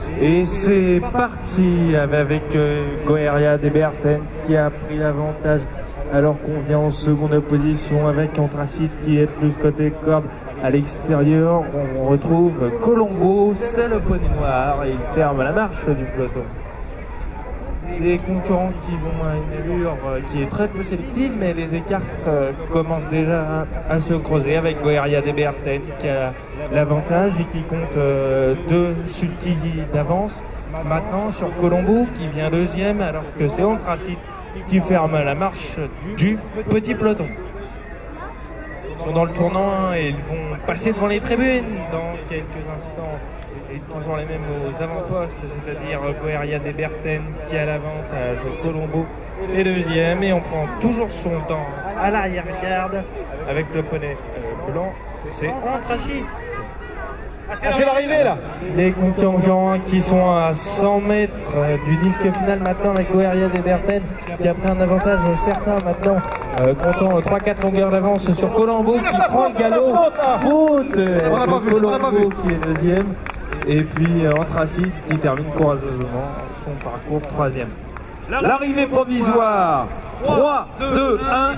Et c'est parti avec Goeria Deberten qui a pris l'avantage alors qu'on vient en seconde position avec Anthracite qui est plus côté corde à l'extérieur. On retrouve Colombo, c'est le poney noir et il ferme la marche du peloton. Des concurrents qui vont à une allure qui est très peu sélective, mais les écarts commencent déjà à se creuser avec Goeria Deberten qui a l'avantage et qui compte 2 sulky d'avance maintenant sur Colombo qui vient deuxième, alors que c'est Anthracite qui ferme la marche du petit peloton. Ils sont dans le tournant et ils vont passer devant les tribunes dans quelques instants. Et toujours les mêmes aux avant-postes, c'est-à-dire Goeria Deberten qui a l'avantage, Colombo est deuxième, et on prend toujours son temps à l'arrière-garde avec le poney blanc, c'est Anthracite. C'est l'arrivée là. Les concurrents qui sont à 100 mètres du disque final maintenant avec Goeria Deberten qui a pris un avantage certain maintenant, comptant 3-4 longueurs d'avance sur Colombo qui prend le galop. Faute Colombo qui est deuxième. Et puis Anthracite qui termine courageusement son parcours troisième. L'arrivée provisoire. 3, 2, 1.